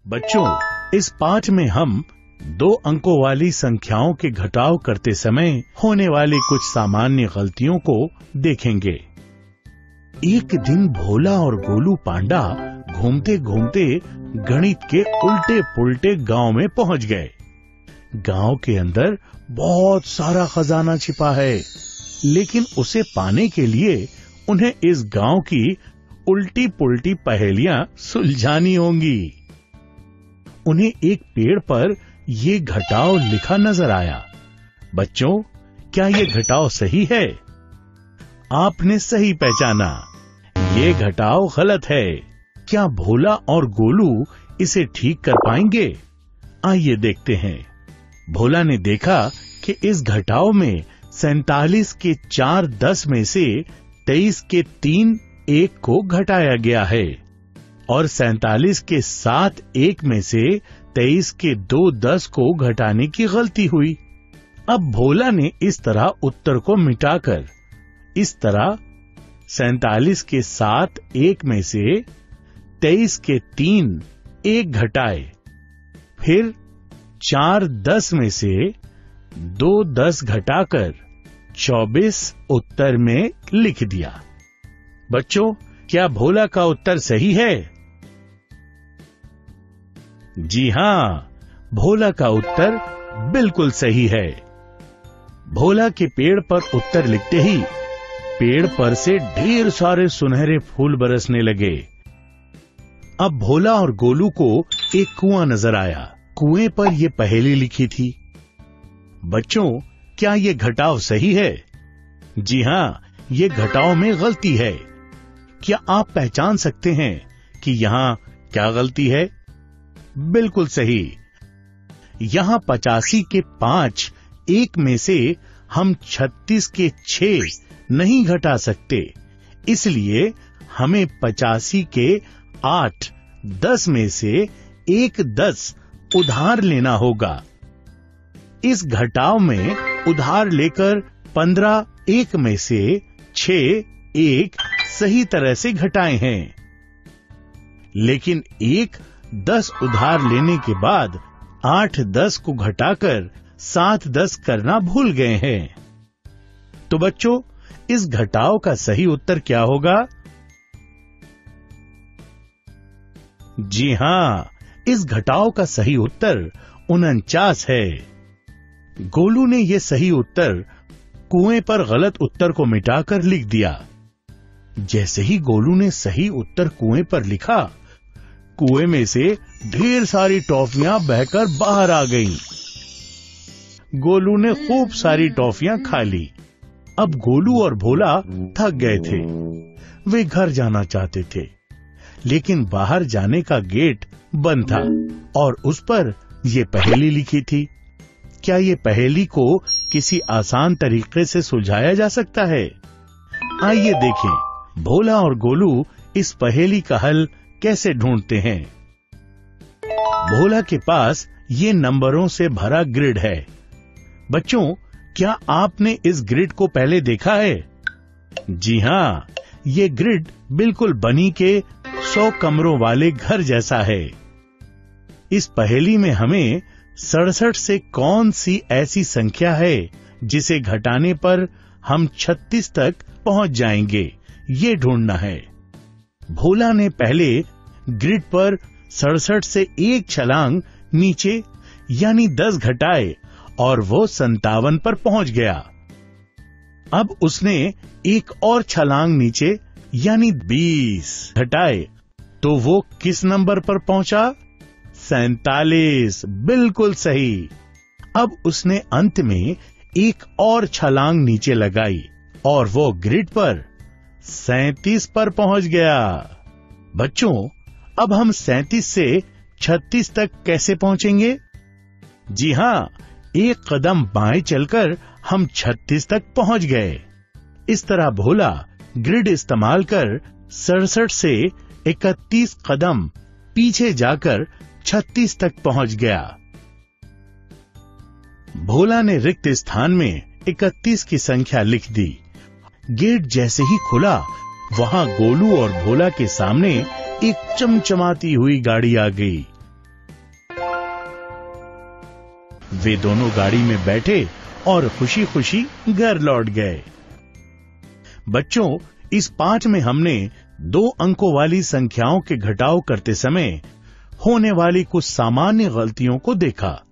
बच्चों, इस पाठ में हम 2 अंकों वाली संख्याओं के घटाव करते समय होने वाली कुछ सामान्य गलतियों को देखेंगे। एक दिन भोला और गोलू पांडा घूमते घूमते गणित के उल्टे पुल्टे गांव में पहुंच गए। गांव के अंदर बहुत सारा खजाना छिपा है, लेकिन उसे पाने के लिए उन्हें इस गांव की उल्टी पुल्टी पहेलियां सुलझानी होंगी। उन्हें एक पेड़ पर ये घटाव लिखा नजर आया। बच्चों, क्या ये घटाव सही है? आपने सही पहचाना, ये घटाव गलत है। क्या भोला और गोलू इसे ठीक कर पाएंगे? आइए देखते हैं। भोला ने देखा कि इस घटाव में 47 के 4 10 में से 23 के 3 1 को घटाया गया है और 47 के 7 1 में से 23 के 2 10 को घटाने की गलती हुई। अब भोला ने इस तरह उत्तर को मिटाकर इस तरह 47 के 7 1 में से 23 के 3 1 घटाए, फिर 4 10 में से 2 10 घटाकर 24 उत्तर में लिख दिया। बच्चों, क्या भोला का उत्तर सही है? जी हाँ, भोला का उत्तर बिल्कुल सही है। भोला के पेड़ पर उत्तर लिखते ही पेड़ पर से ढेर सारे सुनहरे फूल बरसने लगे। अब भोला और गोलू को एक कुआं नजर आया। कुएं पर यह पहेली लिखी थी। बच्चों, क्या ये घटाव सही है? जी हाँ, ये घटाव में गलती है। क्या आप पहचान सकते हैं कि यहाँ क्या गलती है? बिल्कुल सही। यहाँ 85 के 5 1 में से हम 36 के 6 नहीं घटा सकते, इसलिए हमें 85 के 8 10 में से 1 10 उधार लेना होगा। इस घटाव में उधार लेकर 15 1 में से 6 1 सही तरह से घटाए हैं, लेकिन 1 10 उधार लेने के बाद 8 10 को घटाकर 7 10 करना भूल गए हैं। तो बच्चों, इस घटाव का सही उत्तर क्या होगा? जी हाँ, इस घटाव का सही उत्तर 49 है। गोलू ने यह सही उत्तर कुएं पर गलत उत्तर को मिटाकर लिख दिया। जैसे ही गोलू ने सही उत्तर कुएं पर लिखा, कुएं में से ढेर सारी टॉफियां बहकर बाहर आ गईं। गोलू ने खूब सारी टॉफियां खा ली। अब गोलू और भोला थक गए थे। वे घर जाना चाहते थे, लेकिन बाहर जाने का गेट बंद था और उस पर यह पहेली लिखी थी। क्या ये पहेली को किसी आसान तरीके से सुलझाया जा सकता है? आइए देखें, भोला और गोलू इस पहेली का हल कैसे ढूंढते हैं। भोला के पास ये नंबरों से भरा ग्रिड है। बच्चों, क्या आपने इस ग्रिड को पहले देखा है? जी हाँ, ये ग्रिड बिल्कुल बनी के 100 कमरों वाले घर जैसा है। इस पहेली में हमें 67 से कौन सी ऐसी संख्या है जिसे घटाने पर हम 36 तक पहुंच जाएंगे, ये ढूंढना है। भोला ने पहले ग्रिड पर 67 से एक छलांग नीचे यानी 10 घटाए और वो 57 पर पहुंच गया। अब उसने एक और छलांग नीचे यानी 20 घटाए तो वो किस नंबर पर पहुंचा? 47। बिल्कुल सही। अब उसने अंत में एक और छलांग नीचे लगाई और वो ग्रिड पर 37 पर पहुंच गया। बच्चों, अब हम 37 से 36 तक कैसे पहुंचेंगे? जी हाँ, एक कदम बाएं चलकर हम 36 तक पहुंच गए। इस तरह भोला ग्रिड इस्तेमाल कर 67 से 31 कदम पीछे जाकर 36 तक पहुंच गया। भोला ने रिक्त स्थान में 31 की संख्या लिख दी। गेट जैसे ही खुला, वहां गोलू और भोला के सामने एक चमचमाती हुई गाड़ी आ गई। वे दोनों गाड़ी में बैठे और खुशी खुशी घर लौट गए। बच्चों, इस पाठ में हमने 2 अंकों वाली संख्याओं के घटाव करते समय होने वाली कुछ सामान्य गलतियों को देखा।